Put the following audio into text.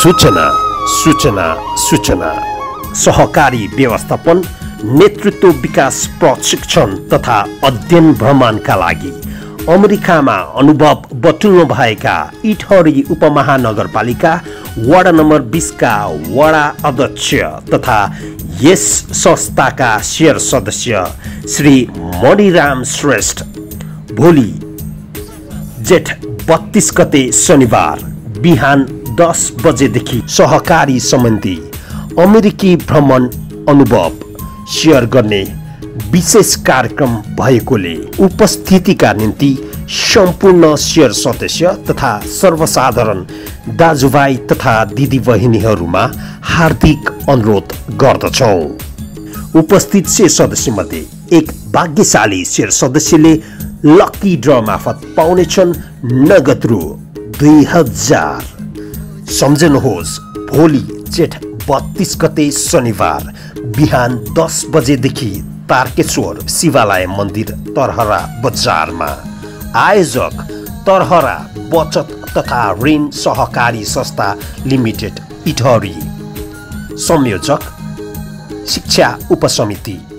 सूचना सूचना सूचना सहकारी व्यवस्थापन नेतृत्व विकास प्रशिक्षण तथा अध्ययन भ्रमणका लागि अमेरिकामा अनुभव बटुल्नु भएका इटहरी उपमहानगरपालिका वडा नम्बर 20 का वडा अध्यक्ष तथा यस संस्थाका शेयर सदस्य श्री मणिराम श्रेष्ठ भोलि जेठ 32 गते शनिबार बिहान 10 बजेदेखि सहकारी सम्बन्धी अमेरिकी भ्रमण अनुभव शेयर गर्ने विशेष कार्यक्रम भएकोले उपस्थितिका निम्ति सम्पूर्ण शेयर सदस्य तथा सर्वसाधारण दाजुभाइ तथा दिदीबहिनीहरूमा हार्दिक अनुरोध गर्दछौं। उपस्थित शेयर सदस्य मध्ये एक भाग्यशाली शेयर सदस्यले लकी ड्र मार्फत पाउनेछन् नगद रु 2000। सम्झनुहोस्, भोलि जेठ 32 गते शनिबार बिहान 10 बजेदेखि तारकेश्वर शिवालय मन्दिर तरहरा बजारमा। आयोजक तरहरा बचत तथा ऋण सहकारी संस्था लिमिटेड इटहरी। संयोजक शिक्षा उपसमिति।